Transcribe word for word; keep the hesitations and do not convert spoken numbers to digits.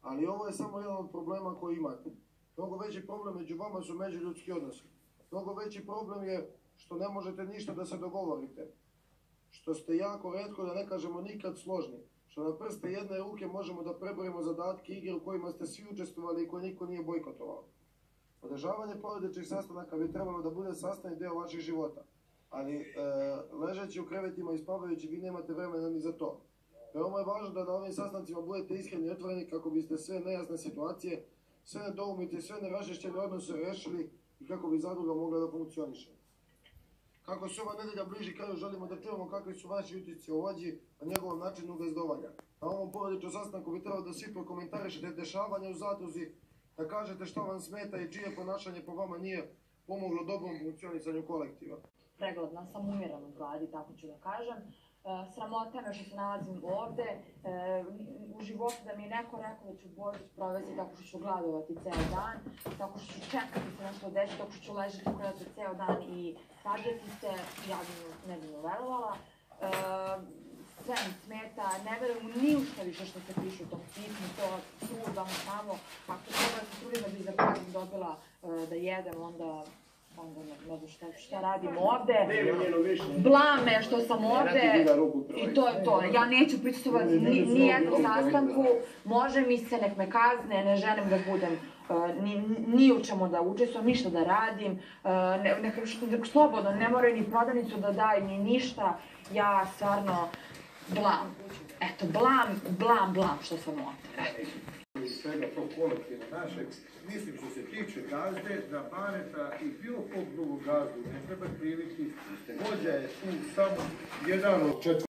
Ali ovo je samo jedan od problema koji imate. Mnogo veći problem među vama su međuljudski odnosi. Mnogo veći problem je što ne možete ništa da se dogovorite. Što ste jako retko, da ne kažemo nikad, složni. Što na prste jedne ruke možemo da preborimo zadatke igre u kojima ste svi učestvovali i koje niko nije bojkotovao. Održavanje porodičnih sastanaka bi trebalo da bude sastavni deo vaših života. Ali e, ležeći u krevetima i spavajući vi nemate vremena ni za to. Veoma je važno da na ovim sastancima budete iskreni i otvoreni kako biste sve nejasne situacije, sve nedoumite i sve neraščišćene odnose rešili i kako bi zadruga mogla da funkcioniše. Kako se ova nedelja bliži kraju, želimo da čujemo kakvi su vaši utisci o vođi, a njegovom načinu gazdovanja. Na ovom porodičnom sastanku bi trebalo da svi prokomentarišete dešavanja u zadruzi, da kažete što vam smeta i čije ponašanje po vama nije pomoglo dobrom funkcionisanju kolektiva. Pregledna sam, umirana u gladi, tako ću da kažem. Sramota me što se nalazim ovde. U životu da mi je neko rekao da ću Božić provesti tako što ću gladovati ceo dan, tako što ću čekati se nešto desi, tako što ću ležati u krevetu ceo dan i sađati se, ja bi ne bi mi verovala. Sve mi smeta, ne verujem ni u šta više što se piše u tom pismu, to trudam samo, ako treba da se trudim da bi za kraju dobila da jedem, onda onda ne znam šta, šta radim ovde, blame što sam ovde i to je to. Ja neću prisustvovati ni, ni jednom sastanku, može mi se, nek me kazne, ne želim da budem uh, ni, ni u čemu da učestvujem, ništa da radim, uh, ne, nek, nek slobodno, ne moraju ni prodavnicu da daju, ni ništa, ja stvarno blam, eto, blam, blam, blam što sam ovde. Svega tog kolektiva našeg, mislim što se tiče gazde, da Baneta i bilo kog drugog gazdu ne treba kriviti, vođa je tu samo jedan od četiri.